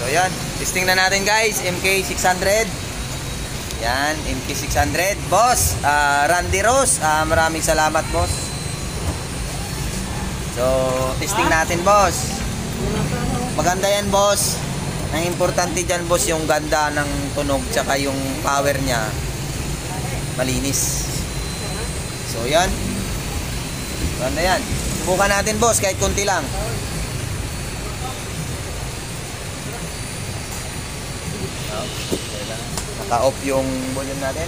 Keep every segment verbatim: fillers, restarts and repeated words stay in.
So yan, testing na natin guys, M K six hundred. Yan, M K six hundred. Boss, uh, Randy Rose, uh, maraming salamat boss. So, testing natin boss. Maganda yan boss. Ang importante dyan boss, yung ganda ng tunog tsaka yung power niya malinis. So yan, ganda yan. Subukan natin boss, kahit konti lang. Naka-off yung volume natin.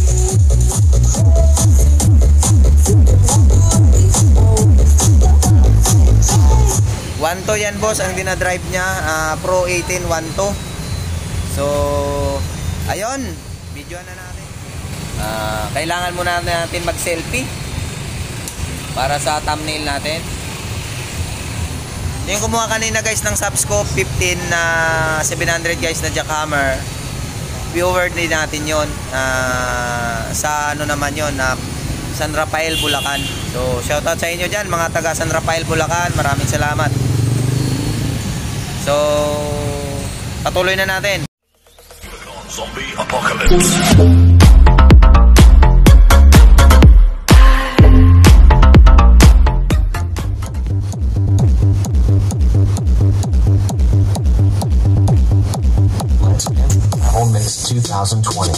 one to yan boss, ang dinadrive niya, uh, Pro eighteen one to. So ayun, video na natin. uh, Kailangan muna natin mag selfie para sa thumbnail natin. Yung kumuha kanina guys ng Subscope fifteen na seven hundred guys na jackhammer, viewer din natin yon, uh, sa ano naman yon, na uh, San Rafael, Bulacan. So shoutout sa inyo dyan mga taga San Rafael, Bulacan, maraming salamat. So patuloy na natin. Zombie Apocalypse. Mix twenty twenty.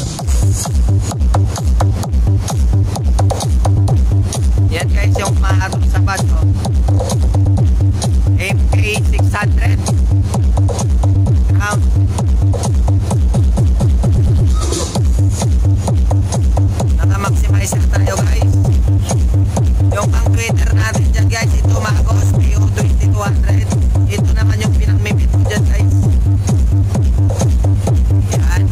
Yan guys yung maharap sa bus, oh. M K six hundred. Um, Naka-maximize na tayo guys. Yung pang Twitter natin dyan guys, ito Magos P O twenty-two hundred. Ito naman yung pinang-mimit ko dyan guys. Yan.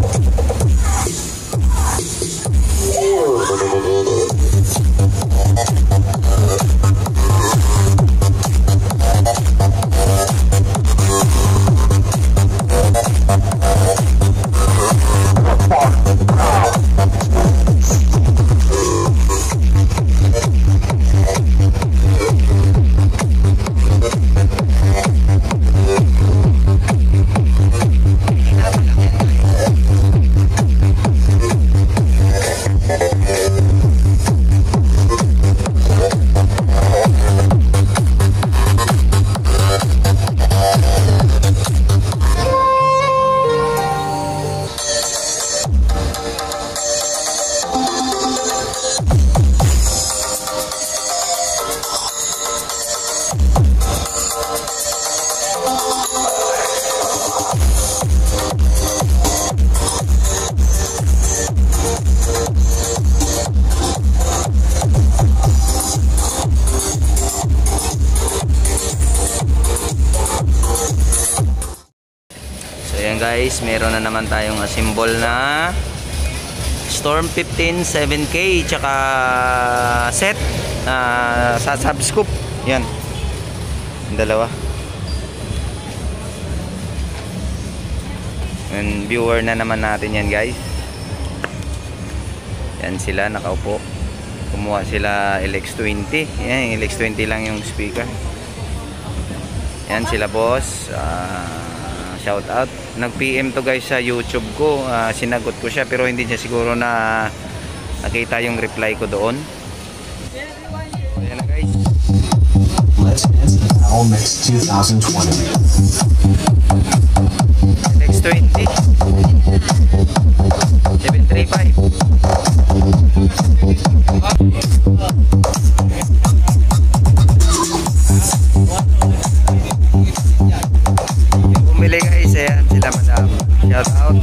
Guys, meron na naman tayong symbol na Storm fifteen seven K tsaka set uh, sa Subscope. Yan, yung dalawa. And viewer na naman natin yan guys. Yan sila nakaupo. Kumuha sila L X twenty. Yan, L X twenty lang yung speaker. Yan sila boss. uh, Shout out. Nag-P M to guys sa YouTube ko. Uh, sinagot ko siya pero hindi niya siguro na nakita yung reply ko doon. Ayan na guys. Let's dance the Powell Mix twenty twenty. L X twenty seven thirty-five. Bumili guys, ayan sila madam. Shout out.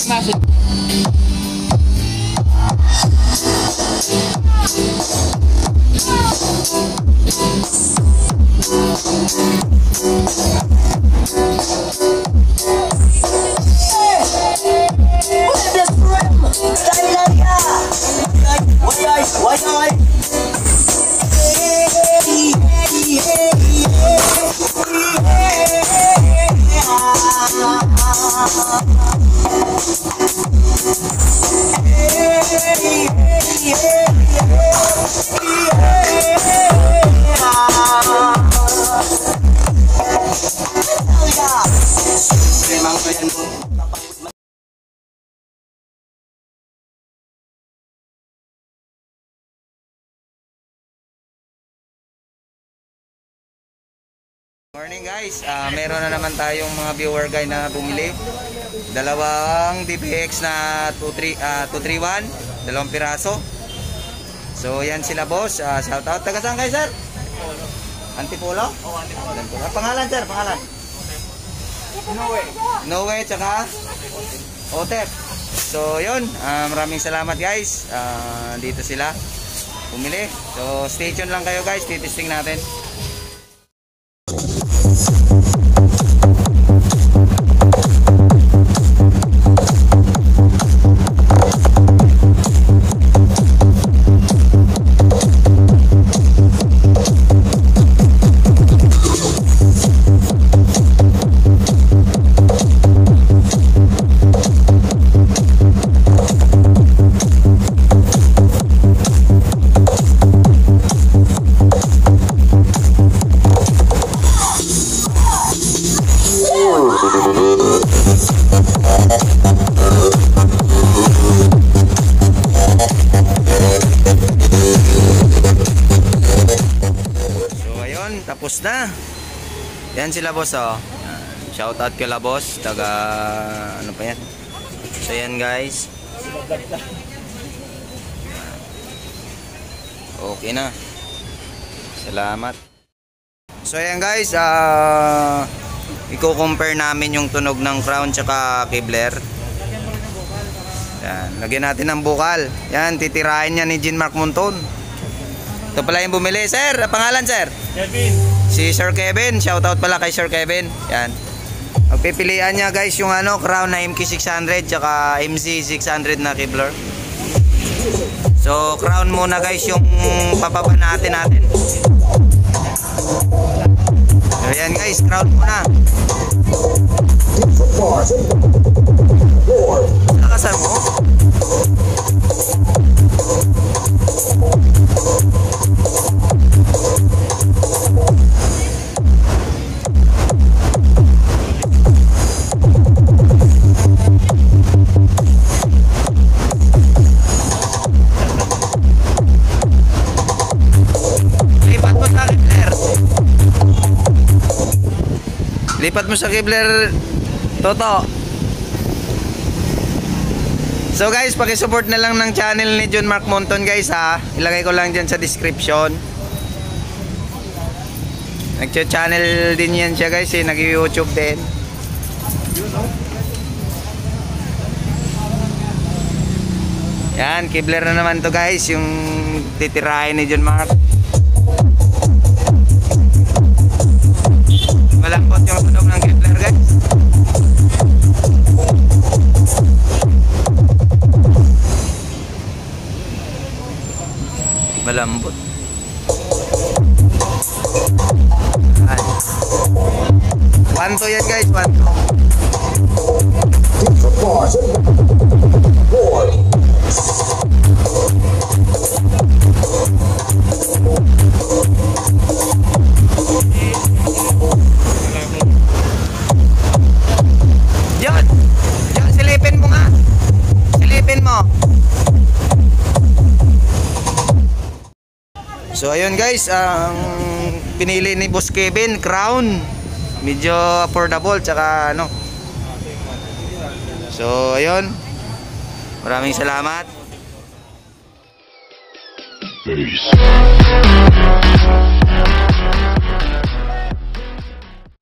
Morning guys, uh, meron na naman tayong mga viewer guy na bumili. Dalawang D P X na two thirty-one, dalawang piraso. So yan sila boss, uh, shout out. Taga saan kayo sir? Antipolo? Oo, Antipolo. Pangalan sir, pangalan? Noe. Noe, tsaka? Otep. So yun, uh, maraming salamat guys. Uh, dito sila bumili. So stay tuned lang kayo guys, titisting natin. Tapos na. Yan sila boss oh. Shout out kila boss. Taga ano pa yan. So yan guys. Okay na. Salamat. So yan guys. Uh, Iko-compare namin yung tunog ng crown tsaka kibler. Yan. Lagyan natin ng bukal. Yan. Titirahin niya ni Jean Mark Monton. Ito pala yung bumili. Sir, pangalan sir? Kevin. Si Sir Kevin. Shoutout pala kay Sir Kevin. Yan. Magpipilian niya guys yung ano, Crown na M K six hundred tsaka M C six hundred na Kibler. So Crown muna guys yung papaba natin natin. So yan guys, Crown muna. Nakasar mo? Lipat mo sa Kibler, Toto. So guys, paki-support na lang ng channel ni John Mark Monton guys ha. Ilagay ko lang dyan sa description. Nag-channel din yan siya guys eh, nag-YouTube din. Yan, Kibler na naman to guys, yung titirahin ni John Mark. Malambot yung tunog ng Kibler guys. Malambot. Ay. One to yan guys, one to. Yan. Yan, silipin mo nga. Silipin mo. So ayun guys, ang pinili ni Boss Kevin, Crown. Medyo affordable tsaka ano. So ayun. Maraming salamat. Peace.